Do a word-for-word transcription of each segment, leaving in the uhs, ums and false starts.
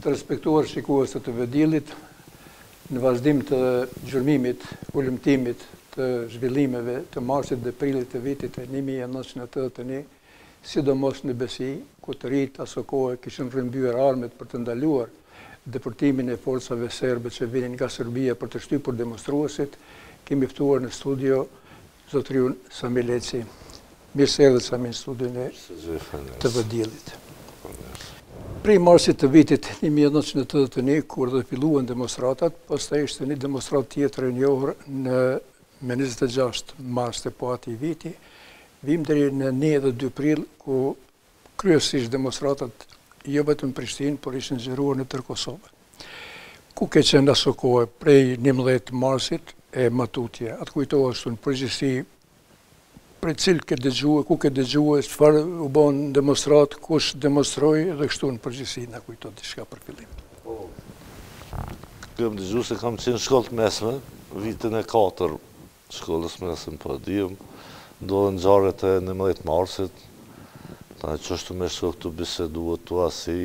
të respektuar shikues të vëdillit, në vazhdim të gjurmimit, ulëmtimit të zhvillimeve të marsit dhe prillit të vitit e një mijë e nëntëqind e tetëdhjetë e një, sidomos në Besi, ku të rinjtë aso kohë kishin rrëmbyer armët për të ndaluar deportimin e forcave serbe që vinin nga Serbia për të shtypur demonstruesit, kemi ftuar në studio zotëriun Sami Leci. Mirë se erdhët Sami në studion e të vëdillit. Prej marsit të vitit një mijë e nëntëqind e tetëdhjetë e një, kur dhe filluan demonstratat, pastaj ishte një demonstrat tjetër e njohur në me njëzet e gjashtë mars të po ati viti, vim deri në një dhe dy prill, ku kryesisht demonstratat jo vetëm në Prishtinë, por ishin zgjeruar në tërë Kosovën. Ku ke qenë aso kohë prej njëmbëdhjetë marsit e matutje? Atë kujtohesh në përgjithësi për cilë ke dëgjue, ku ke dëgjue, çfarë u bën demonstrat, kush demonstroi dhe kështu në përgjithësi na kujto diçka për fillim. Po. Kam dëgjuar se kam qenë në shkollë të mesme, vitin e katër shkollës mesme, po dihem, ndodhen ngjarjet e njëmbëdhjetë marsit. Ta që është me shkok të biseduat të asi,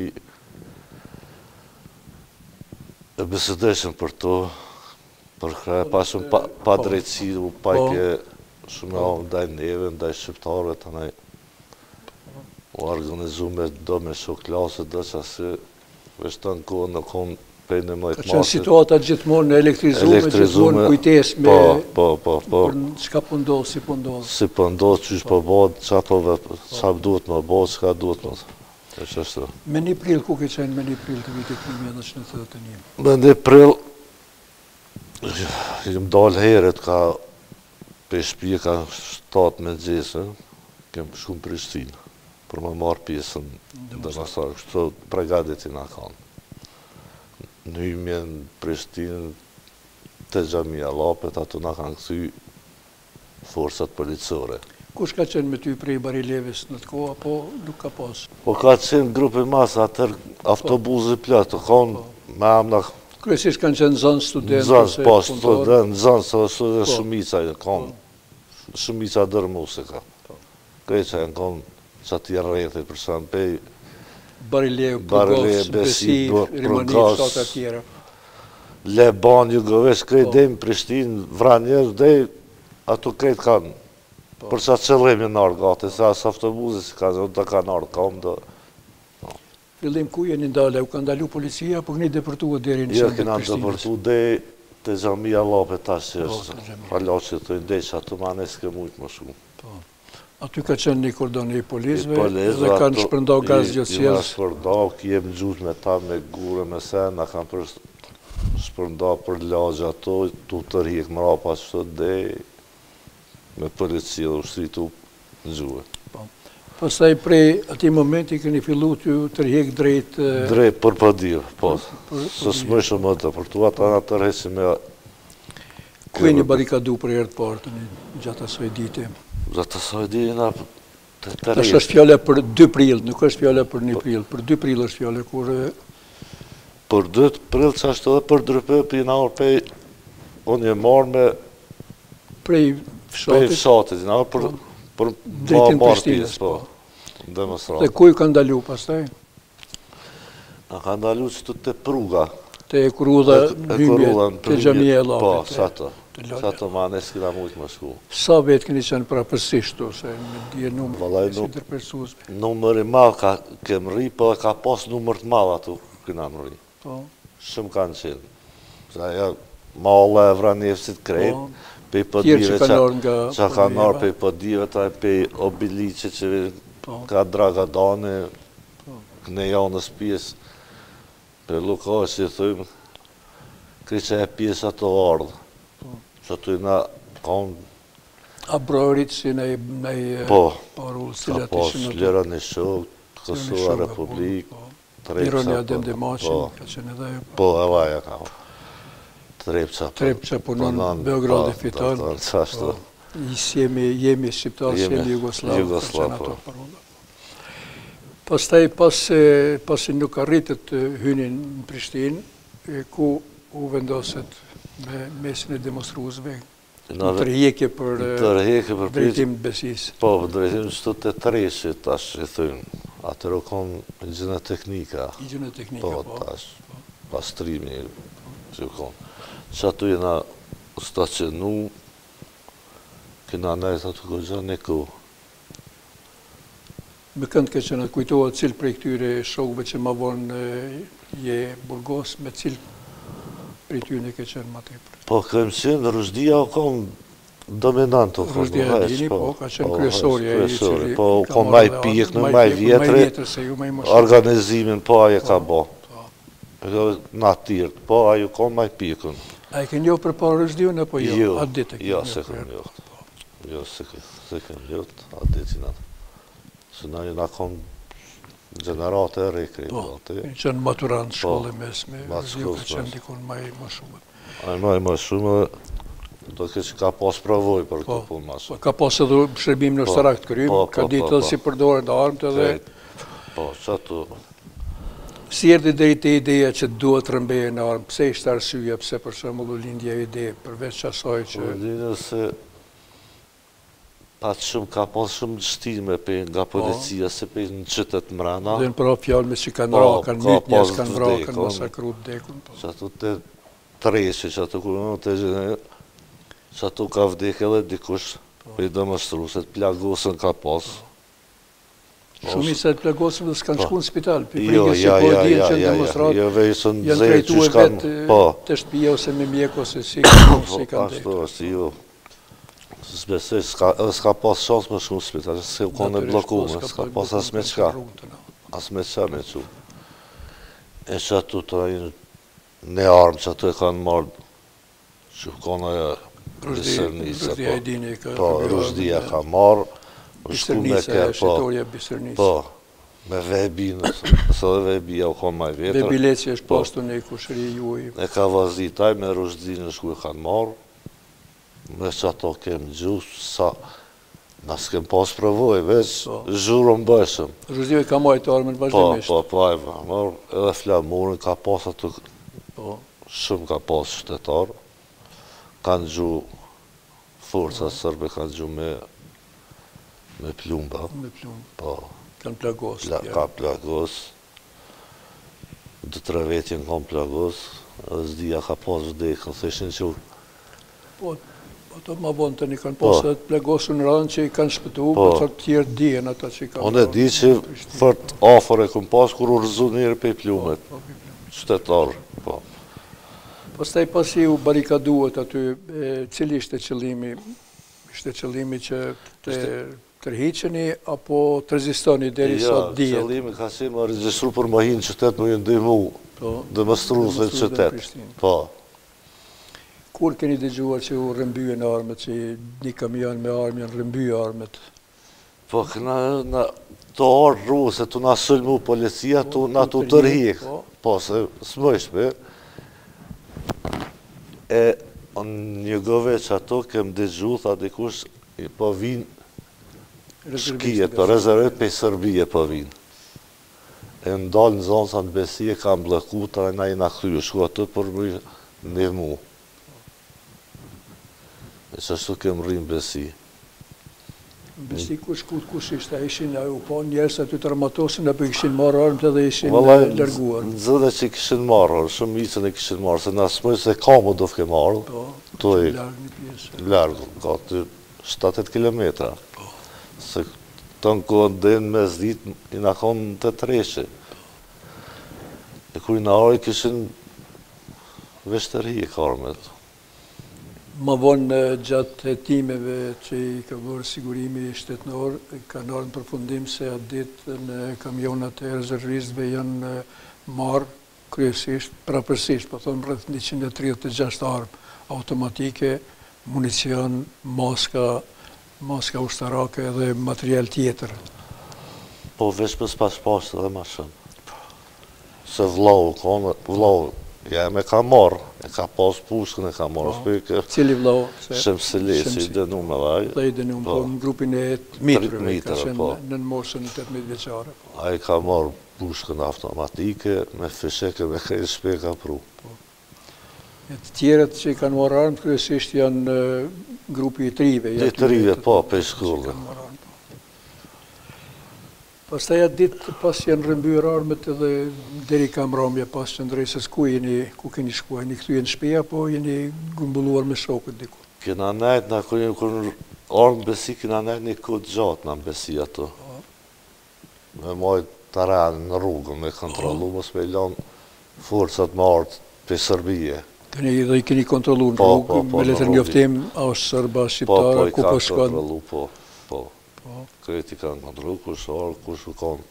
e bisedeshën për to, për kërë pashën pa, pa drejtësi, u pajke shumë ja ndaj neve, ndaj shqiptarëve, të nej, u organizu me do me shok klasët, dhe që asë, vështë në kohë në kohë pej në mëjtë marsit. Ka qenë situata gjithmonë elektrizume, gjithmonë kujtes me... Po, po, po, po. Për qka po ndodhë, si po ndodhë. Si po ndodhë, qysh po bodë, qa po qa duhet më bodë, qka duhet më. E që është. Me një prill, ku ke qenë me një prill të vitit një mijë e nëntëqind e tetëdhjetë e një? Me një prill, jëm dalë heret, ka për shpije, ka shtatë me gjese, kem shku në Prishtinë, për më marë pjesën dhe nësarë, kështu pregadit i nga kanë. Në hymje në Prishtinë, të Xhamia Llapet, ato nga kanë këthy forcat policore. Kush ka qenë me ty prej Barilevis në të kohë, apo nuk ka pas? Po ka qenë grupi masë, atër autobuzi plëtë, kanë me amna... Kryesisht kanë qenë zënë studentë, zënë, po, studentë, zënë, se dhe shumica, kanë shumica dërë muzika. Kreqa e kanë që ati rrethi, për shumë pej, Barilev, Burgos, Besi, Rimani, shtatë e tjera. Leban, Jugovesh, krejt dhejmë Prishtinë, Vranjer, dhej, ato krejt kanë, për që qëllemi në arë gati, se asë autobuzi si kanë, dhe kanë arë kam, dhe... Fillim ku jeni ndale, u ka ndalu policia, po këni depërtua deri në qëndër Prishtinës? Jo, këna depërtu dhe të Xhamia Llapet tash që është, hala që të ndej që ato ma nësë ke mujtë më shumë. Aty ka qenë një kordon i polizve dhe kanë shpërndau gaz gjatësjellës. Kanë shpërndau, jem gjut me ta me gure, me sen, na kanë për shpërndau për lagje ato, tu të rjek më rapa që të dhe me policia dhe ushtritu në gjuhe. Pastaj prej ati momenti këni fillu të të rjek drejt... Drejt për pëdiv, po, së smëshë më të, për tu ata nga të rhesi me... Ku e një barikadu për herë të partë gjatë asoj dite? Gjatë asoj dite nga të të rejtë. Tash është fjale për dy prill, nuk është fjale për një prill, për dy prill është fjale kur... Për dy prill që është edhe për drype, për në orë pej, unë je marrë me... Prej fshatit? Prej fshatit, në orë për... për dritin Prishtinës, po. Demonstratë. Dhe ku i ka ndalu pastaj? Në ka ndalu që të të pruga. Të e kurudha hymje të Xhamia Llapet. Po, sa të. Sa të ma nësë kina mujtë më shku. Sa vetë këni qenë prapërsisht, ose në dje numër si interpresuesme? Numër i malë ka kemë ri, po ka pas numër të malë atu këna më ri. Shumë kanë qenë. Sa ja, malë e Vranjevësit krejtë, pej pëdive që ka nërë, pej pëdive, pej obiliqe që ka draga dane, këne janës pjesë, pej lukaj që i thujmë, kri që e pjesë ato ardhë, që të i na kanë... A brorit si në i parullë, cilat po, ishën ato? Lera në shok, Kosova Republikë, Ironia Demde Maqin, ka qenë edhe... Po, e vaja ka. Trepqa. Trepqa punon Beograd e fiton. Jemi shqiptarë, jemi Jugoslavë, ka qenë ato parullë. Pastaj, pasi nuk arritët hynin në Prishtinë, ku u vendoset me mesin e demonstruesve, të rjekje për drejtim të Besisë. Po, drejtim që të të treshit, ashtë që thëjnë. Atër o konë ligjena teknika. Ligjena teknika, po. po. Tash, pastrimi që konë. Që atu jena stacionu, kena nejtë atu këgja një ku. Me kënd ke që në kujtohet cilë prej këtyre shokëve që ma vonë je Burgos, me cilë prej tyre ke qenë ma tepër? Po, kem qenë, Rushdia o konë dominant o konë. Rushdia e dini, po, ka qenë kryesorja e i cili... Po, konë maj pijek në maj vjetëre, organizimin, po, aje ka bo. Na tirtë, po, ajo konë maj pijekën. A e ke njohë për parë Rushdiun, apo jo? Jo, atë ditë e ke jo, njohë se kem për- njohë. Jo, se kem njohë, atë ditë atë. Se na jena konë generate e rekri. Po, e qenë maturant shkolle mesme, mas Rushdiu ka shkollës qenë mes. dikon maj më shumë. Ai maj më shumë, do të që ka pas provoj për Po, këtë punë mas. po, ka pas edhe shërbim në shtarak të krym, po, ka po, ditë po, edhe si përdoren të armët edhe... Po, që atu, Si erdhi deri te ideja që duhet rëmbeje në armë? Pse ishte arsyeja, pse për shembull u lindja e ide, përveç asaj që... po lidhë se pat shumë, ka pas shumë gështime për nga policia se për në qytet mrena. Dhe në pra fjalë me që kanë Po, ra, kanë ka myt njerëz, pas kanë vra, kanë vdekun. masakru vdekun. po. Që atu të treshi, që atu ku në të gjenë, që atu ka vdek edhe dikush për i demonstruset, plagosën ka pas. Shumica e plagosëm dhe s'kanë shku në spital, për Jo, frikës që ja, po ja, dinë ja, që në ja, ja, demonstrat jo vejsën janë zejë trajtu që e shkanë, vetë po, të shtëpia ose me mjek ose si kanë si kanë ashtu dhejtë. është, jo. S'besoj, edhe s'ka pas shans më shumë spital, se u kone blokume, s'ka pas as me qka, as me qa me qu. E që atu të në armë që atu e kanë marrë, që u kone Bisërnica, Rushdia e dini ka... po, Rushdia ka marrë, u shku me Bisërnica, kërë, po, shqitoria Bisërnica. po, me vebinë, se dhe vebija u konë maj vjetër. Vebileci është pastu në kushëri juaj. E ka vazitaj me Rushdinë shku e kanë marrë, me që ato kemë gjusë, sa na s'kem pas provoj, veç zhurën bëshëm. Rushdia ka majtë armën Po, vazhdimisht. po, po, ajma, marrë edhe flamurin, ka pas ato, Po, shumë ka pas shtetarë, kanë gju, forca sërbe kanë gju me, me plumba, me plumë. po, Kanë plagos. pla, ka plagos, dë tre vetjen kanë plagos, edhe zdia ka pas vdekën, theshin që Po, ato ma vonë të një kanë Po. pasë të plagosën në radhën që i kanë shpëtu, Po. për të tjerë dijen ata që i kanë... unë e di që fërt afer e këm pas kur u rëzu njërë pe plumet, Po, po, po. qytetarë, po. Pastaj pasi u barikaduat aty, e, cili ishte qëllimi? Ishte qëllimi që të tërhiqeni apo të rezistoni deri sa Ja, dijet? qëllimi ka si më regjistru për më hinë qytet më ju ndihmu, Po, dhe më strusve demonstrues në qytet, Prishtinë. po. Kur keni dëgjuar që u rrëmbyen armët, që një kamion me armë janë rrëmbyer armët? Po, këna, na, të orë ruse, të na sulmu policia, të na të të tërhik, po. po, se s'mëshme. E, në një gove që ato kem dëgju, tha dikush, i po vinë shkijet, po rezervet pe Sërbije po vinë. E ndalë në zonë sa në besie, kam blëku, ta na i na kryu, shku atë për më një mu. E që ashtu kem rrimë besi. Besi kush kush kush ishte, a ishin u pa njerëz aty të armatosin apo kishin marrë armët edhe ishin Vallaj, e, larguar? në zëdhe që i kishin marrë, shumë misën e kishin marrë, se në asmoj se kamu do fke marrë, Po, to i larg një pjesë. largë, ka të shtatet kilometra. Se të në kohën dhenë me zdit, i në konë të treshe. E kur i në arë kishin veshtëri e karmet. Ma vonë gjatë hetimeve që i ka bërë sigurimi shtetënor, ka nërë në përfundim se atë ditë në kamionat e rezervistëve janë marë kryesisht, prapërsisht, po thonë rreth njëqind e tridhjetë e gjashtë armë automatike, municion, maska, maska ushtarake dhe material tjetër. Po veç për s'pas pashtë edhe ma shumë. Se vlau, kone, vlau, ja me ka marrë, e ka pas pushkën e ka marrë, shpike, Cili vlau? se- Shemsili, si Shemsi. dënu me vaj. Dhe i dënum, Po. po në grupin e mitrëve, ka mitrëve, qenë po. në në moshën tetëmbëdhjetë vjeçare. A i ka marrë pushkën automatike, me fisheke, me krejtë shpe ka pru. E të tjerët që i kanë marrë armë, kryesisht janë e, grupi i trive. I trive, po, pe shkollë. Pastaj atë ditë pas janë rrëmbyer armët edhe deri Kamramja pas qendrësës ku jeni, ku keni shkuar, jeni kthyer në shtëpi apo jeni grumbulluar me shokët diku? Kena nejt na kur jemi kur armë besi kena nejt një kohë gjatë na besi ato. Me mojt të rënë në rrugën me kontrolu, mos me lanë forcat më ardhë për Serbije. Keni dhe i keni kontrolu në rrugë, me letër njoftim, a është Serba, Shqiptara, ku po shkon? Po, po, i kanë kontrolu, po, po. Kreti kanë kontrolu, kush orë, kush u konë,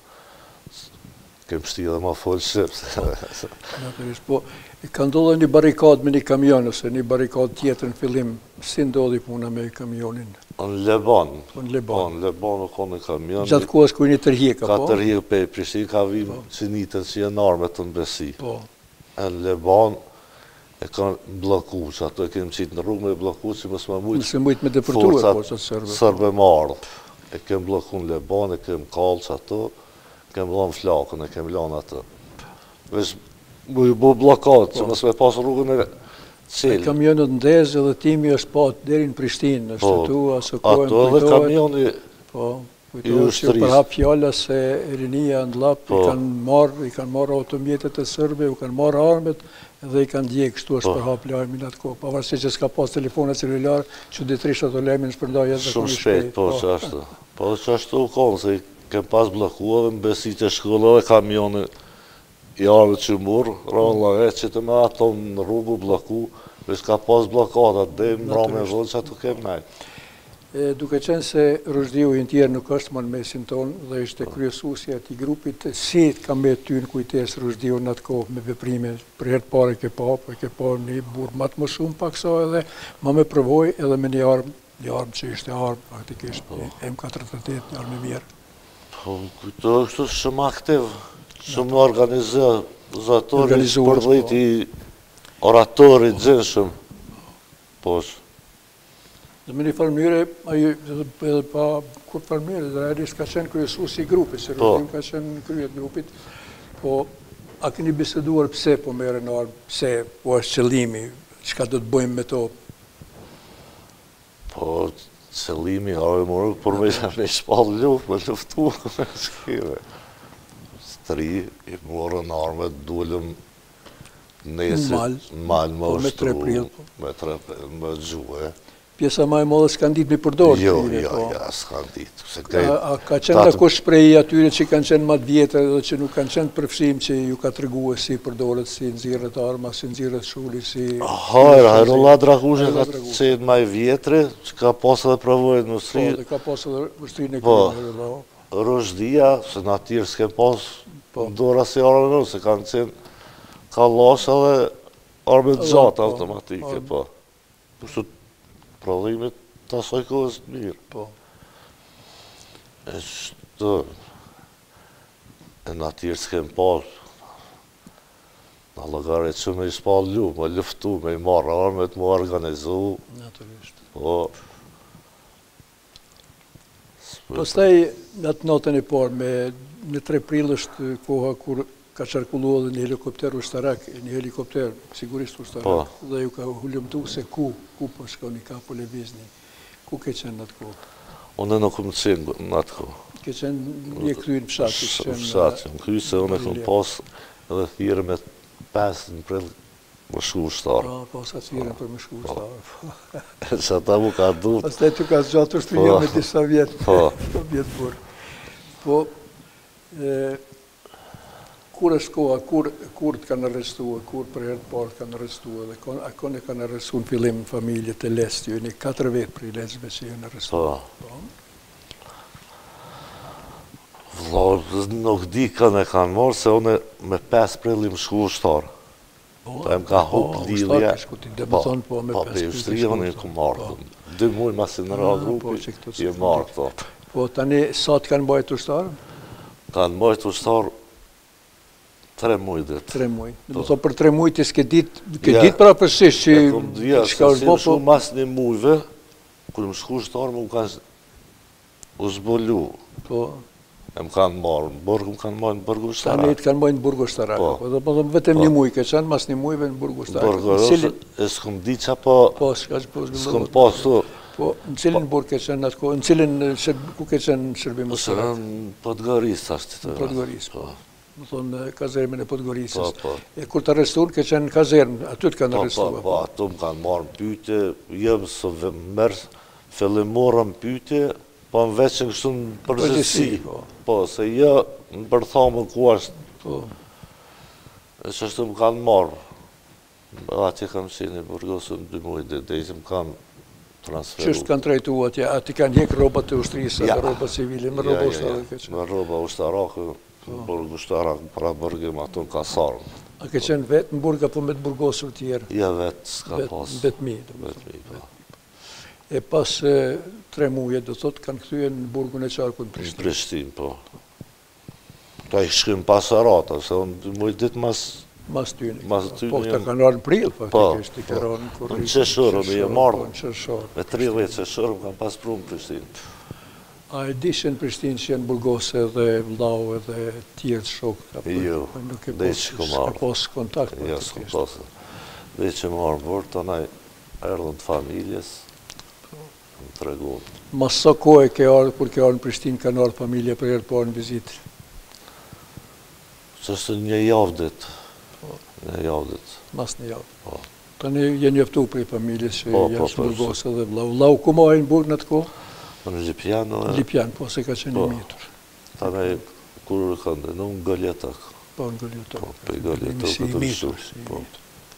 kemë shti edhe ma folë shqipë. Po, ka ndodhë një barikad me një kamion, ose një barikad tjetër në fillim, si ndodhi puna me kamionin? Në Leban. Në Leban. Në Leban u konë një kamion. Gjatë kohës ku një tërhjeka, po? Ka tërhjeka pe Prishtinë, ka vim që njitën që jenë arme të në besi. Po. Në Leban e kanë bloku, që ato e kemë qitë në rrugë me bloku, që mësë më mujtë. Mësë mujtë me depërtuar, po, që sërbe. Sërbe më ardhë. E kemë bloku në Leban, e kemë kalë që ato, kemë lanë flakën, e kemë lanë ato. Vesh, mu ju bu blokatë, që mësë me pasë rrugën e qelë. Kamionët ndezë edhe timi është patë deri në Prishtinë, është të tu, asë kohën ato edhe kamioni po, kujtohet që përhap fjalla se rinia në lapë i kanë marrë, i kanë marrë automjetet e sërbe, i kanë marrë armet, dhe i kanë djekë, kështu është përhap lajmin atë kohë. Pavarësi që s'ka pas telefonet celular, që ditërisht ato lajmin shpërndaj edhe shumë shpejt, po që ashtu. Po që ashtu u konë, se i kem pas blokua dhe në besi që shkolla dhe kamioni i arve që murë, rënë la e që të me ato në rrugu bloku, dhe s'ka pas blokadat, dhe më rame vëllë që ato kem najtë. Duke qenë se Rushdiu i në tjerë nuk është më në mesin tonë dhe ishte kryesuesja ati grupit, si ka me ty në kujtes Rushdiu në atë kohë me veprime, për herë të pare ke pa, për ke pa një burë matë më shumë pak sa edhe, ma me përvoj edhe me një armë, një armë që ishte armë, faktikisht, M katërdhjetë e tetë, një armë e mirë. Po, kujto është shumë aktiv, shumë organizatori, përdhejti oratori, gjënshëm, po është. Dhe me një farmyre, edhe pa kur farmyre, dhe realisht ka qenë kryesuesi i grupit, se Rushdiu ka qenë kryet grupit, po a keni biseduar pse po mere në armë, pse po është qëllimi, çka do të bëjmë me to? Po, qëllimi, arë morë, por me me shpallë luftë, me luftu, me shkire. Stri, i morë në armë, dullëm nesër, në malë më ushtru, me tre prill, me gjuhe. Pjesa ma e modhe s'kan ditë me përdorë? Jo, jo, ja, s'kan ditë. A ka qenë nga kush prej atyre që kanë qenë matë vjetër dhe që nuk kanë qenë përfshim që ju ka të regu e si përdorët, si nëzirët arma, si nëzirët shulli, si... Hajra, Hajrolla Dragushe ka qenë maj vjetëre, që ka pasë dhe pravojë në usri... Po, dhe ka pasë dhe usri në kërë. Po, Rushdia, se në atyre s'ke pasë dora si arme në, se kanë qenë ka lasha dhe arme të gjatë automatike, po. Prodhimit të asoj kohës të mirë. Po. E shtë, e në atyre s'kem pasë, në lëgare që me i shpallë lu, me luftu, me i marrë armet, me organizu. Naturisht. Po. Pastaj, në atë notën e parë, me në tre prill është koha kur ka qarkullu edhe një helikopter ushtarak, një helikopter sigurisht ushtarak, dhe ju ka hullumtu se ku, ku po shkoni, ka po levizni. Ku ke qenë në atë kohë? Unë nuk më qenë në atë kohë. Ke qenë një kryin pshatë? Pshatë, në kryin se unë e këmë pasë edhe thirë me pesë në prill më shku ushtarë. Pra, pasë atë thirën për më shku ushtarë. E që ata mu ka dhut. Pas të e të ka zgjatë ushtrinjo me disa vjetë. Po. Vjetë burë. Po, kur është koha, kur të kanë arrestua, kur për herë të parë të kanë arrestua, dhe a kone kanë arrestu në fillim në familjet e lestë, ju një katër vetë për i lesëve që ju në arrestua. Vlo, nuk di kanë e kanë morë, se une me pesë prillim shku ushtarë. Ta em ka hupë lidhja, po, pe ushtria unë e ku marë, dy mujë masi në ra grupi, i e marë këto. Po, tani, sa të kanë bajt ushtarë? Kanë bajt ushtarë tre mujë dhe të. Tre mujë. Në më thonë për tre mujë të s'ke ditë pra përshishë që... E kom dhja, se si më shumë mas një mujëve, kërë më shku ushtarë, më kanë u zbolu. Po. E më kanë marë, në burgu më kanë marë në burgu ushtarak. Tani të kanë marë në burgu ushtarak. Po, dhe më thonë vetëm një mujë ke qenë, mas një mujëve në burgu ushtarak. Burgu ushtarak, e s'kom di qa po... Po, s'ka që po s'kom po su... Po, në cilin burg ke qenë atë kohë, në cilin, ku ke qenë shërbim ushtarak? Në Podgorisë ashtë të. Në Podgorisë, po. Më thonë kazermin e Podgorisës. Po, po. E kur të arrestuar, ke qenë kazerm, aty të kanë arrestuar? Po, po, ato më kanë marrë në pyte, jëmë së mërë, fillim morëm pyte, po në veç në kështu në përgjësi. Po, se jë në përthamë ku ashtë. Po. E që ashtu më kanë marrë. Ati kam qenë i Burgosë në dy mujtë, dhe dhe më kanë transferu. Qështë kanë trajtu atje? Ati kanë hjekë robat të ushtrisë, dhe robat civili, më roba ushtarake? Me roba ushtarake, burg ushtarak, pra burgim ato në kasarën. A ke qenë vetë në burg, apo me të Burgosur tjerë? Ja, vetë, s'ka pasë. Vetë mi. Vetë mi, po. E pas tre muje, do thotë, kanë këthyje në burgun e qarku në Prishtinë? Në Prishtinë, po. Ta i shkrim pasarata, se unë mujtë ditë mas... Mas tyni. Mas tyni. Po, këta kanë arë në prilë, faktikisht, i kanë arë në kurrë. Në qeshërë, me je marrë. Në qeshërë. Me tridhjetë qeshërë, më kanë pas pru në Prishtinë. A e dishe në Prishtinë që jenë Burgose dhe Vllau edhe tjerë shokë? Jo, dhe që ku marrë. Ska posë kontakt? Jo, s'ka posë. Dhe që marrë bërë, të naj erdhën të familjes, në të regonë. Mas sa kohë ke ardhë, kur ke ardhë në Prishtinë, kanë ardhë familje për erë parë në vizitë? Që është një javë ditë. Një javë ditë. Mas një javë. Po. Të një jenë njëftu për i familjes që janë shë Burgose dhe Vllau. Vllau, ku ma e në burg në të kohë? Në Lipjan. Lipjan, po, se ka qenë i mitur. Ta ne, kur kanë dhe, në Gëlletak. Po, në Gëlletak. Po, për i Gëlletak. Si i mitur, si i mitur.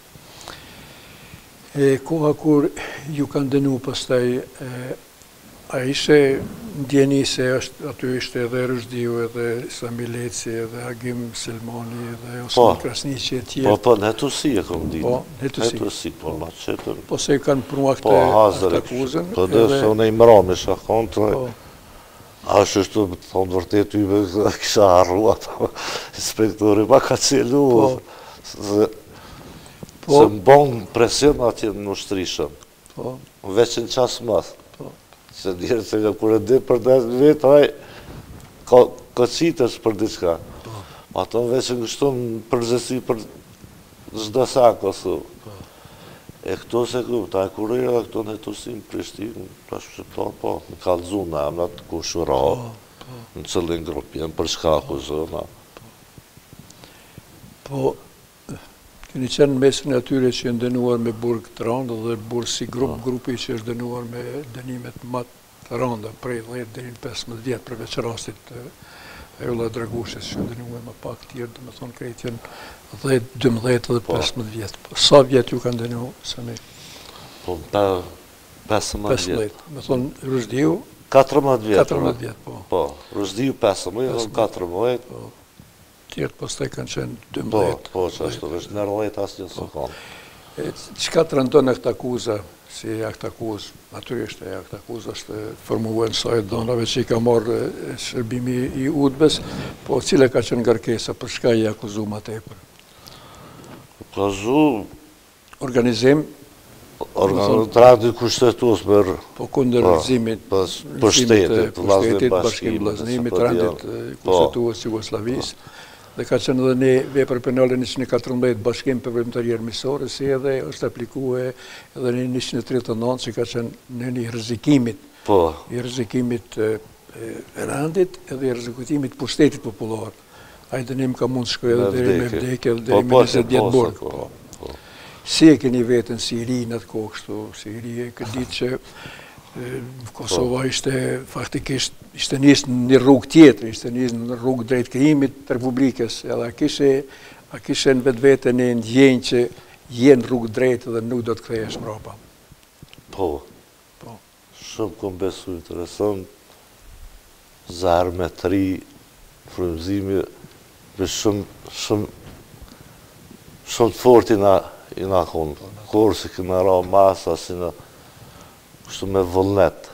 E koha kur ju kanë dënu pastaj, a ishe ndjeni se aty ishte edhe Rëshdiu, edhe Sami Leci, edhe Agim Selmani, edhe Osman Krasniqi e tjerë. Po, po, në hetusi e kom ditë. Po, në hetusi. Hetusi, po, ma qëtër. Po, se kanë prua këtë akuzën. Po, dhe se unë e imrami shakon, të a është është të thonë vërtet i me kisha arrua, inspektori ma ka celu, se më bon presion atje në ushtrishëm, veç në qasë mëthë. Se njerë se nga kërë dhe për desë vetë, haj, ka qitës për diçka. Ato në veç në kështu në përgjësi për zda sako, su. E këto se këtu, ta e kurera dhe këto në hetusim Prishtinë, ta shqiptar, po, në kalzun në emnat, ku shura, në cëllin grupjen, për shkaku zëna. Po, keni qenë mesin e atyre që jenë dënuar me burg të randë dhe burg si grup, grupi që është dënuar me dënimet matë të randë, prej dhjetë dhe një pesëmbëdhjetë vjetë, përveç rastit e Ulla Dragushes që dënuar më pak tjerë, dhe me thonë krejt jenë dhjetë, dëmdhjetë dhe pesëmbëdhjetë vjetë. Sa vjetë ju kanë dënuar, Sami? Po, pesëmbëdhjetë vjetë. Me thonë Rëshdiu? katërmbëdhjetë vjetë. katërmbëdhjetë vjetë, po. Po, Rëshdiu pesëmbëdhjetë, katërmbëdhjetë. Tjertë pas të kanë qenë dëmdhjetë. Po, po, që ashtu, është nërëdhjetë asë një së kanë. Qëka të rëndonë e këtë akuza, si e këtë akuzë, naturisht e këtë akuzë është formuar në sajtë donave që i ka marrë shërbimi i udbës, po cile ka qenë ngarkesa, për shka i akuzu ma tepër? Akuzu... Organizim? Trajti kushtetus për... Po kunder rëzimit, për shtetit, bashkim vllaznimit, trajtit kushtetuës Jugoslavisë, dhe ka qenë edhe një vepër penale njëqind e katërmbëdhjetë bashkim për veprimtari armiqësore, si edhe është aplikue edhe një njëqind e tridhjetë e nëntë që ka qenë në një rrezikimit, i rrezikimit e randit edhe i rrezikimit pushtetit popullor. Ai dënim ka mund të shkojë edhe deri me vdekje edhe deri me njëzet vjetë burg. Si e keni vetën si i ri në atë kohë kështu, si i ri e këtë ditë që Kosova ishte faktikisht ishte njësë një rrugë tjetër, ishte njësë në rrugë drejt krijimit të Republikës, edhe a kishe në vetë vete një ndjenjë që jenë rrugë drejt dhe nuk do të kthehesh mbrapa. Po, shumë kom besu interesant, zarmetri, frymëzimi, për shumë, shumë, shumë të fort i na konë, kur si këna ra masa, si në kështu me vullnet.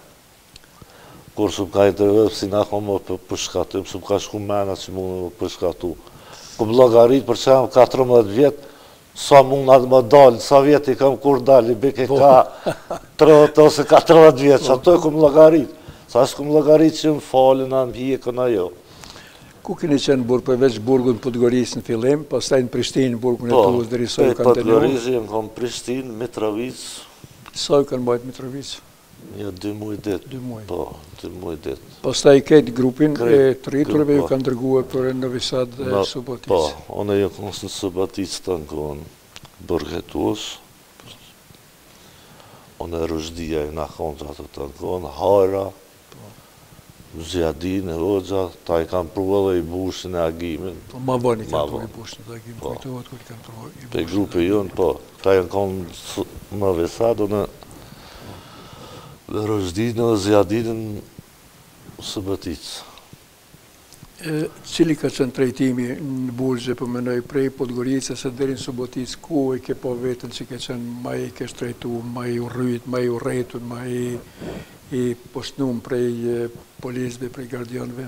Kur shumë ka intervjë, si na konë më përshkatu, shumë ka shku mena që mund më përshkatu. Këm logarit, për që jam katërmbëdhjetë vjetë, sa mund atë më dalë, sa vjetë i kam kur dalë, i beke ka tridhjetë ose katërmbëdhjetë vjetë, që ato e këm logarit. Sa është këm logarit që më falin, a më pjekën ajo. Ku keni qenë burg, përveç burgun Podgorisë në fillim, pastaj në Prishtinë, burgun e Tullës, deri sa ju kanë dënuar? Podgorisë, jam kam Prishtinë, Mitrovic. Sa ju kanë bajt Mitrovic? Ja, dy muaj dit. Dy muaj. Po, dy muaj dit. Pastaj këtë grupin e Krejt, të rriturve ju po. kanë dërguar për Novi Sad dhe Na- Subotic. Po, unë e konës në Subotic të ngon bërgetus. Unë e rëshdia i në kontra të të ngon, hara, Zjadin e Hoxha, ta i kanë prua dhe i bushin e agimin. Po ma vani Ma kanë prua i vonë. bushin dhe agim, Po. kujtohet kërë kanë prua i bushin. Pe grupe jonë, po, ta i kanë në Vesad, unë dhe rëshdinë dhe Zjadinën Subotic. E, Cili ka qenë trajtimi në Burgje, për menoj prej Podgoricës e deri në Subotic, ku e ke po vetën që ke qenë ma i ke shtrejtu, ma i urryt, ma i urrejtun, ma i, i poshtnum prej e, policëve, prej gardionëve?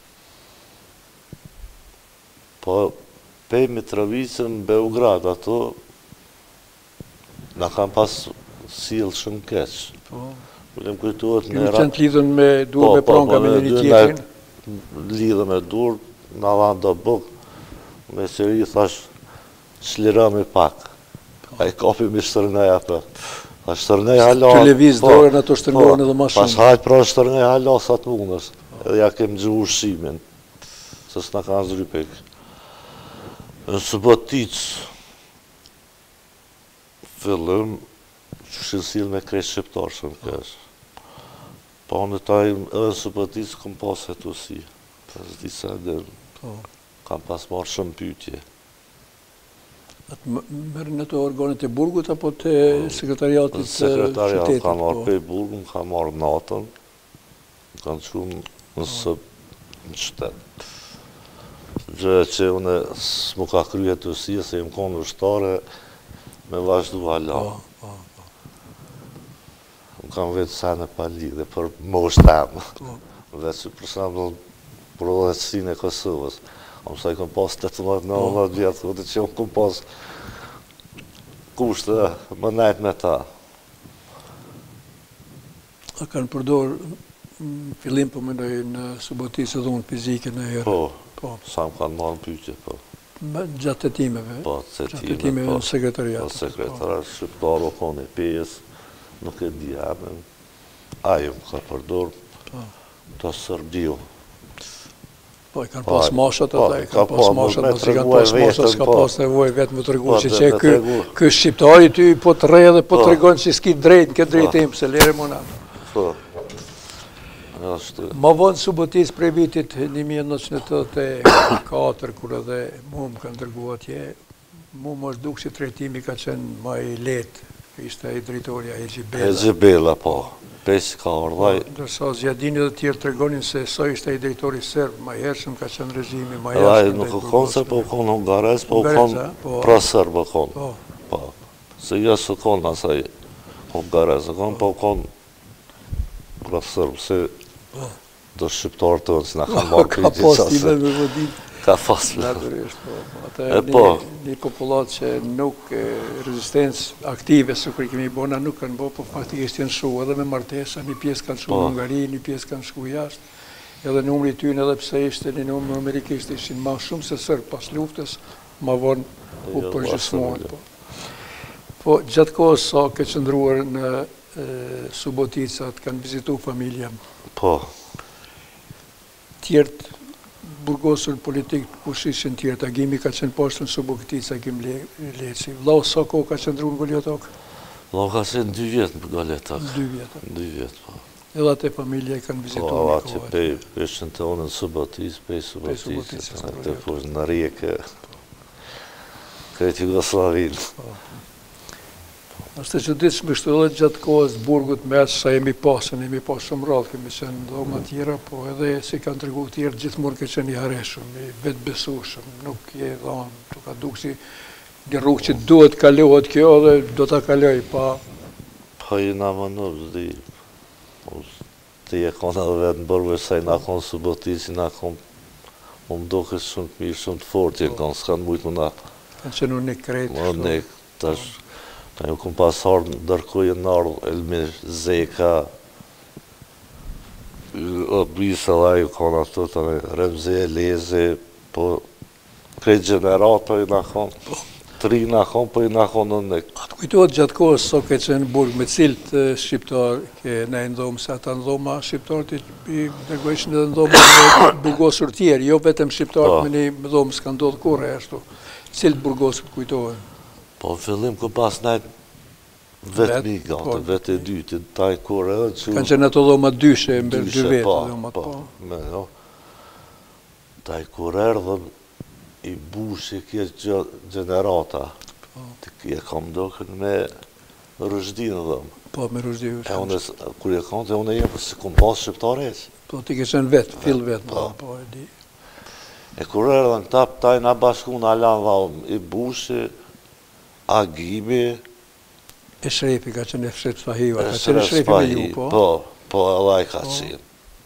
Po, pe Mitrovicën, Beograd, ato, na kanë pas silë shumë keqë. Po. Kulem kujtuat Ju në qenë të lidhën me dur me pronka me një tjetrin? Lidhë me dur, në dhanë do buk, me sëri thash, shlira me pak. A i kapi me shtërnaj apë. A shtërnaj hala... Të leviz dorën ato shtërngohen edhe ma shumë. Pas hajt pra shtërnaj hala sa të mundës. Edhe ja kem gjuhu shimin. Se s'na kanë zrypek. Në Subotic, fillim, që shënsil me krej shqiptarë shumë kesh. Po në taj, edhe në Subotic, këm pas hetusi. Pas disa dhe, kam pas marrë shumë pytje. Mërë në të organet e burgut, apo të sekretariatit Sekretariat qytetit? ka marrë pe burgun, ka marrë natën, kanë qunë në sëp në qytet. Gjë që une s'mu ka krye të si, se jem konë vështare me vazhdu hala. Më kam vetë sene pa lidhe për moshtë temë. Dhe që për shemë për odhëtësinë e Kosovës. Am sa i kom pas tetëmbëdhjetë nëntëmbëdhjetë vjetë, këtë që unë kom pas kushte më nejtë me ta. A kanë përdor në fillim për mendoj në Subotic edhe unë fizike në herë? Po, sa më kanë marrë në pyqje, po. Gjatë të timeve? Po, të Gjatë të timeve në sekretariat? Po, sekretariat, shqiptarë o kone pjesë, nuk e di amen. Ajo më ka përdor të Sërbiu. Po, i kanë pas mashat ata, i kanë pas mashat, me nëse i kanë pas mashat, s'ka pas nevoj vetë më të regu, që që me tregu. kë shqiptari ty po të re dhe po të regon që s'ki drejt, në këtë drejtim, se lere mona. Po, ashtu. Ma vonë Subotic prej vitit një mijë e nëntëqind e tetëdhjetë e katër, kur edhe mu më kanë dërgu atje, mu më është duk që trajtimi ka qenë ma i letë, ishte i drejtoria e Gjibela. E Gjibela, po. Pesë ka ardhaj. Dërsa Zjadini dhe tjerë të regonin se sa ishte i drejtori sërbë, ma hershëm ka qenë regjimi, ma Edhe hershëm. nuk o konë se po konë Hungares, po Hungares, konë a? Po. pra sërbë konë. Po. Po. Se jo së konë asaj Hungares, konë po konë pra sërbë, se do shqiptarë të nësë nga kanë marë Ka pas time me vëdim. Ka pas me. Naturisht, po. Ata E e po. një populat që nuk rezistencë aktive, së kërë kemi bona, nuk kanë bo, po faktikisht jenë shu edhe me martesa, një pjesë kanë shu në Hungari, një pjesë kanë shu jashtë, edhe numri tynë edhe pse ishte një numër amerikisht ishin ma shumë se sërë pas luftës, ma vonë u përgjysmohen. Po, gjatë kohës sa ke qëndruar në Suboticat, kanë vizitu familja, Po, tjertë burgosur politik kush ishin tjertë, Agimi ka qenë poshtë në Subotica, Agim Leci. Vlau, sa ko ka qëndru në Goljotok? Vlau ka qenë dy vjetë në Goljotok. Dy vjetë. Dy vjetë, po. Edhe atë familje i kanë vizitu Po, një atë që kohë. pej, peshën të onë në Subotic, pej Subotic, Suboticës, të poshtë në rjekë, këtë Jugoslavinë. Ashtë që ditë shmishtu edhe gjatë kohës burgut me atë sa jemi pasën, jemi pasë shumë rrallë, kemi qenë dhoma tjera, po edhe si kanë të regu tjerë, gjithmonë ke qenë i hareshëm, i vetë besushëm, nuk je dhonë, të ka duk si një rrugë që duhet kalohet kjo dhe do të kaloj, pa... Po i nga më nëpë, di, ti e kona dhe vetë në bërve, sa i nga konë Subotic, i nga konë, më më doke shumë të mirë, shumë të fort, i konë, s'kanë mujtë më nga... Kanë qenë unë një kretë. Më nek, tash... Ta ju këm pasar ndërkoj e nërë, Elmir Zeka, Brisa dhe ju konë ato, të me Remze, Leze, po krejt generata i nga konë, tri nga konë, po i nga konë në nek. Kujtohet gjatë kohës so ke qenë burg me cilët shqiptar ke ne ndomë, se ata ndoma shqiptarët i dërgojshin edhe ndoma me burgosur tjerë, jo vetëm shqiptarët me një ndomë s'ka ndodhë kore ashtu. Cilët burgosët kujtohen? Po, në fillim ku pas najtë vetë mi gante, vetë e dytë, taj kore edhe që... Kanë qenë ato dhoma dyshe, mber dy vetë dhomat, po. Me, jo. Taj kore edhe i bushi kje gjenerata. Të kje kam dokën me rëshdinë dhëmë. Po, me rëshdinë. E unë, kur e kam të unë e jemë, për se kom pas shqiptare eqë. Po, ti ke qenë vetë, fill vetë, po, e di. E kur erë dhe në këta taj nga bashku në alan dhalëm, i bushi, Agimi... E Shrepi, ka qenë e Shrepi Spahiva, ka qenë e Shrepi me ju, po? Po, po, edhe i ka qenë.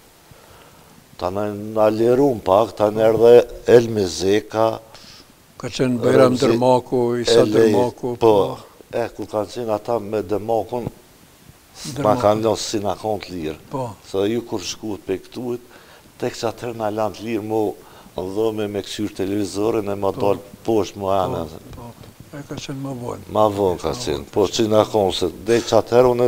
Ta në në lirum pak, ta në erë dhe Elmi Zeka, ka qenë Bajram Dërmaku, Isa Dërmaku. Po, e, ku kanë qenë ata me Dërmakun, ma kanë lënë si nga kanë të lirë. Po. Se ju kur shkuët pe këtuit, tek që atër nga lanë të lirë, mu dhëme me këqyrë televizorin e ma dalë poshtë mu anë. Po, e ka qenë ma vonë. Ma vonë ka qenë, po që nga kanë se, dhe që atër unë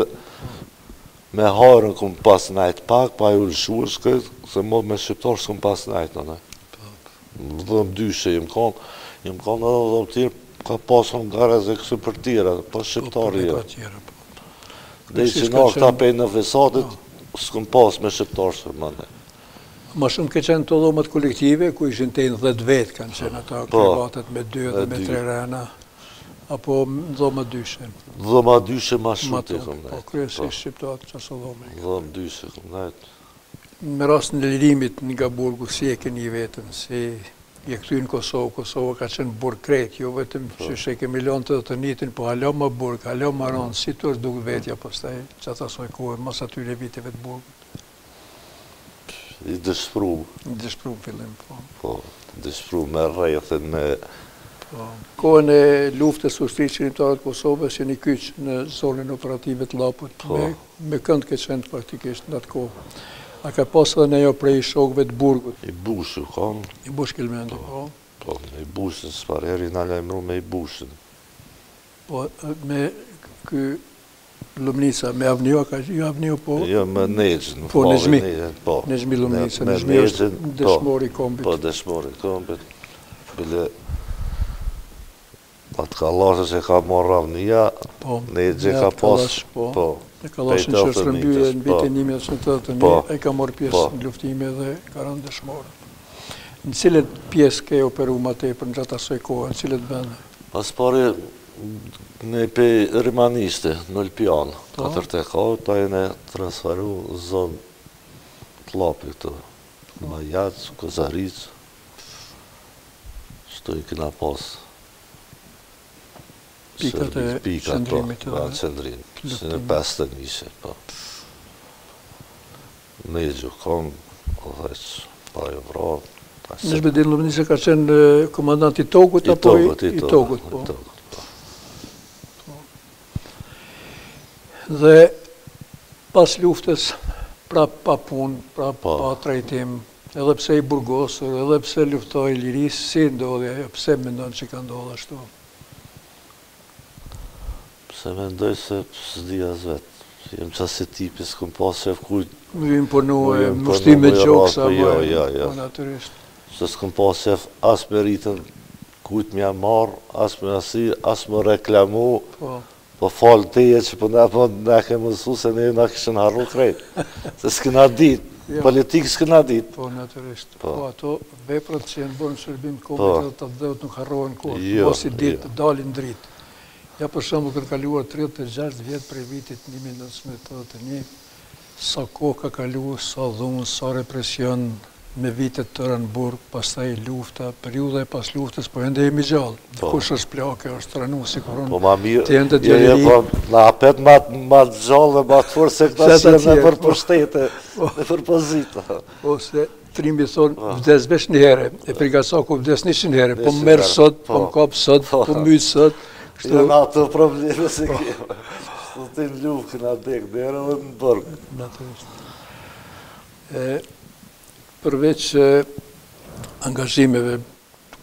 me harën këm pas najtë pak, pa ju lëshuar shkët, se mod me shqiptarë s'këm pas najtë në ne. Dhëm dyshe jem kanë, jem kanë edhe dhëm tjerë, ka pasën garez e kësë për tjera, pa shqiptarë jo. Dhe që nga këta pej në fesatit, s'këm pas me shqiptarë së më ne. Ma shumë ke qenë të dhomat kolektive, ku ishin të në dhjetë vetë, kanë qenë ata krevatet me dy dhe me tre rena, apo dhoma dyshe? Dhoma dyshe ma shumë të këm nejtë. Po, kryesisht shqiptarët që asë dhome. Dhoma dyshe këm nejtë. Me rast në lirimit nga burgu, si e keni vetën, si je këtu në Kosovë, Kosovë ka qenë burg krejt, jo vetëm që shë kemi lonë të të nitin, po halo më burg, halo më ronë, si të është duke vetja, po staj që ata soj kohë, mas atyre viteve të burgut. I dëshpru. I dëshpru fillim, po. Po, dëshpru me rejthin, me... Po, kohën e luftës ushtrisë qërimtarët Kosovës, që një kyqë në zonën operative të Laput, me kënd ke qenë praktikisht në atë kohë. A ka pasë dhe nejo prej shokëve të burgut? I bushu, kam. I bush Kelmendi, po. Po, i bushën, s'par heri në lajmru me i bushën. Po, me kë Lumnica, me Avnio, ka jo Avnio, po? Jo, me Nejgjën. Po, Nejgjmi. Po. Nejgjmi Lumnica, Nejgjmi është dëshmori kombit. Po, dëshmori kombit. Bile, atë kalasë që ka marrë Avnia, Nejgjë ka pas, po. E kalasën që është rëmbyje në vitin një mijë nëntëqind e tetëdhjetë e një, e ka morë pjesë në luftime dhe ka rënë dëshmorë. Në cilët pjesë ke operu ma tepër në gjatë asoj kohë, në cilët vende? Pas pari në pe rimaniste, në Lpian, katër të kohë, ta e ne transferu zonë të lapi këtu. Bajac, Kozaric, shtu i kina pas. Pikat e qëndrimit. Po, qëndrimit. Së në pesë të njëse, po. Me i gjukon, o dheq, pa e vro. Në shbedin Lumnice ka qenë komandant i Togut, apo i Togut? I Togut, po. Dhe pas luftës, pra pa pun, pra pa trajtim, edhe pse i burgosur, edhe pse luftoj i liris, si ndodhja, pse me ndonë që ka ndodhë ashtu? Se me ndoj se s'di as vetë. Jem qasi tipi s'kom pas shef kujt... Më ju imponu e mushtime gjoksa, jo, jo, jo. Naturisht. Se s'kom pas shef as me rritën kujt m'ja marë, as me asi, as me reklamu, po falë teje që po ne po ne ke mësu se ne na kishën harru krejt. Se s'këna dit, politikë s'këna dit. Po, naturisht. Po, ato veprat që jenë bërë në shërbim kombit edhe të dhëvët nuk harrohen kohë, mos i ditë, dalin dritë. Ja për shumë këtë kaluar tridhjetë e gjashtë vjetë prej vitit një mijë nëntëqind e tetëdhjetë e një, sa kohë ka kaluar, sa dhunë, sa represion me vitet tëra në burg, pastaj lufta, periuda e pas luftës, po ende jemi gjallë. Kush është plake, është tranu, si kuron të jenë të djallëri. Na apet ma të gjallë dhe ma të forë se këta që jenë për pushtete, dhe për pozita. Ose trimi thonë, vdes vesh një herë, e Prigasaku vdes një që një herë, po më merë sot, po më kapë sot, po më mytë sot. Në ato probleme se kemë. Së të në lufë këna dekë dherë dhe në bërgë. Naturisht. Përveç angazhimeve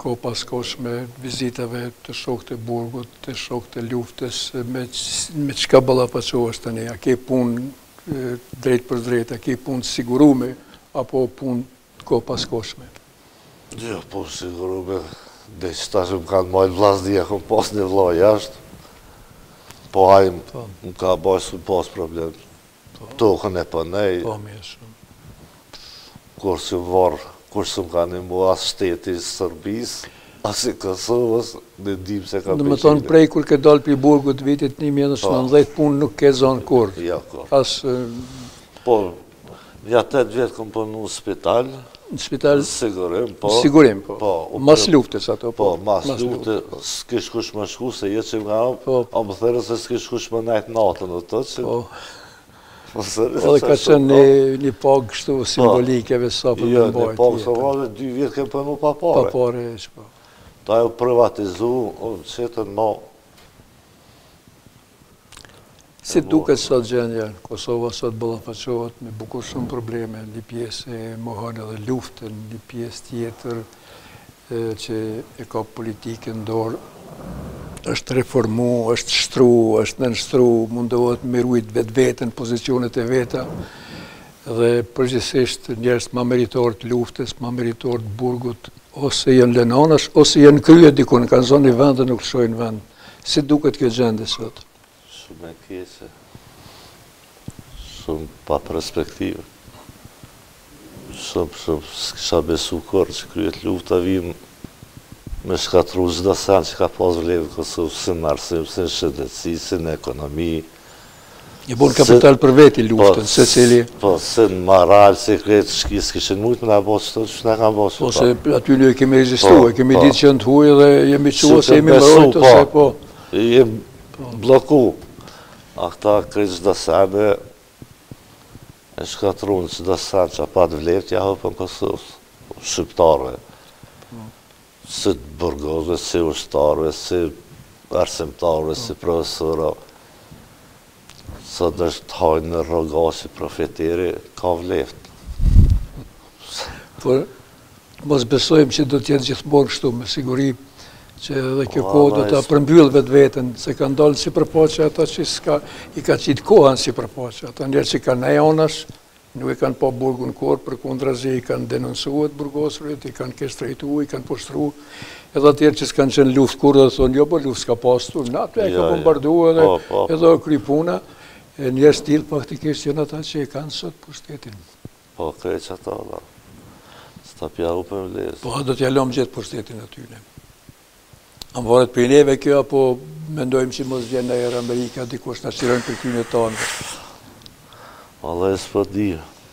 ko paskoshme vizitave të shokët e burgut, të shokët e luftës, me, me qka ballafaqohesh tani, a ke punë drejt për drejt, a ke punë sigurume, apo punë ko paskoshme? Jo, punë sigurume, dhe që ta që më kanë majtë vlasdia, kom pas një vla jashtë, po hajmë, më ka bajë s'u pas problem, tokën e pënej, Po, mirë shumë. kur si varë, kur së më ka një mua as shteti Sërbis, as i Kosovës, dhe dim se ka Në më tonë prej kur ke dalë për burgut vitit një mijë e nëntëqind e nëntëdhjetë, punë nuk ke zonë kur. Ja, kur. As Po, ja tetë vjetë kom punu në spital, në spital sigurim, po. sigurim, po. Po, Mas luftës ato, Po, po. mas lufte, s'kish kush më shku, se jetë që nga Po. a më thërë se s'kish kush më najtë natën dhe të që... Po. Po, sërë, Po dhe ka qenë një, një pagë kështu simbolikeve sa për Jo, të në mbajt. pagë së vrave, dy vjetë kem punu pa Pa pare. pare, eq, po. Ta e privatizu, o, qëtën ma... Si duket sot gjendja, Kosova sot ballafaqohet me bukur shumë probleme, një pjesë e mohon edhe luftën, një pjesë tjetër e, që e ka politikën dorë, është reformu, është shtru, është nënështru, mundohet me rujt vetë vetën, pozicionet e veta, dhe përgjithsisht njerëz ma meritor të luftës, ma meritor të burgut, ose janë lënanash, ose janë krye dikun, kanë zonë një vend dhe nuk shojnë vend. Si duket kjo gjendje sot? Shumë e kese, shumë pa perspektivë. Shumë, shumë, s'kisha besu kërë që kryet lufta vim me shkatru çdo sen që ka pas vlerë në Kosovë, si në arsim, si në shëndetësi, si në ekonomi. Je bon kapital për veti luftën, se cili... Po, si në moral, si kretë shkis, s'kishin mujtë me nga bosë qëto, që nga kanë bosë Po, qëto. se aty një kemi rezistu, e kemi ditë që në të huj dhe jemi qua, se jemi besu, mërojtë, ose po... Jem bloku. A këta kretë çdo sene, e shkatru në çdo sen që pa të vlerë, ja hëpën Kosovës, shqiptarve. Si të burgozve, si ushtarve, si arsimtarve, si profesora. Sot është hajnë në roga që profeteri ka vleft. Por, mos besojmë që do t'jetë gjithmonë kështu, me siguri që edhe kjo Po, kohë do ama t'a është- përmbyll vetë vetën, se kanë dalë si përpoqe ata që s'ka, i ka qitë kohën si përpoqe. Ata njerë që kanë eonash, nuk e kanë pa burgun kur, për kundrazi i kanë denonsuat burgosurit, i kanë kestrejtu, i kanë poshtru, edhe atjerë që s'kanë qenë luft kur dhe thonë, jo, po luft s'ka pastur, na aty e ka Jo, jo. bombardu edhe, Po, po. edhe o kry puna, e njerë stil faktikisht janë ata që e kanë sot pushtetin. Po, krejtë që ata, da. S'ta pja u për vlerës. Po, do t'ja lom gjithë pushtetin atyne. A më varet për neve kjo, apo mendojmë që mos vjen në erë Amerika, dikush në qirën për kynë tonë. Allah e s'po di.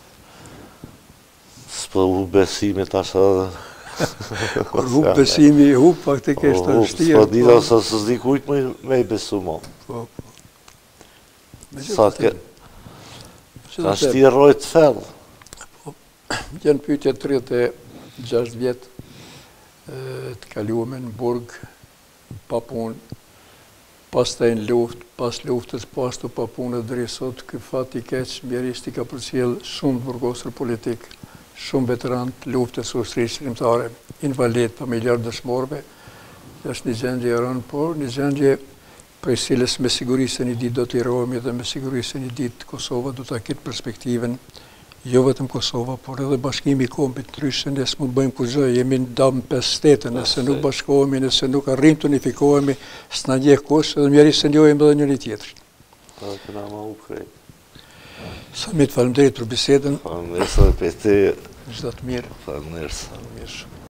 S'po u besimi tash edhe. Kur hub besimi, hub faktikisht të vështirë. S'po di, da se s'di kujt me, me i besu mo. Po, po. Me që Sa të ke, them, që ta të them, shti rojt fell. janë pyetje tridhjetë e gjashtë vjetë e, të kaluame në burg, pa punë, pas të në luft, pas luftës, pas të pa punë dhe sot, kë fat i keq, mjerisht i ka përcjell shumë burgosër politik, shumë veteran të luftës ushtrisë shqiptare, invalid, familjar dëshmorve, është një gjendje e rënë, por një gjendje prej cilës me siguri se një ditë do t'i rohemi dhe me siguri se një ditë Kosova do t'a ketë perspektiven, jo vetëm Kosova, por edhe bashkimi i kombit ndryshe, ne s'mund bëjmë kurrë, jemi në dam pesë shtete, nëse nuk bashkohemi, nëse nuk arrim të unifikohemi, s'na njeh kush, edhe mjerisht se njohim edhe njëri tjetrin. Pa këna ma u krejt. Samit, faleminderit për bisedën, Faleminderit edhe për te, çdo të mirë. faleminderit. Mirë shumë.